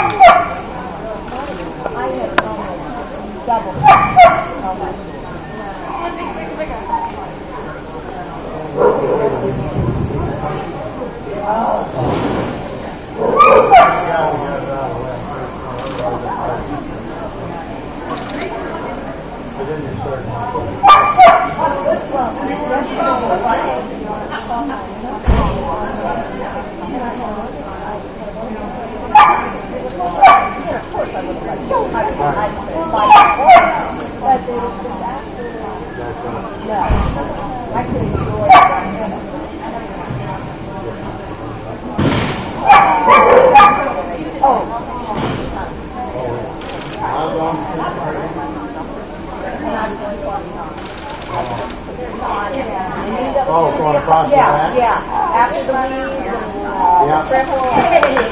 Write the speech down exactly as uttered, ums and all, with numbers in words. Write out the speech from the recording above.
Oh, going across the back? Yeah, yeah. After the leaves and uh, Yeah. the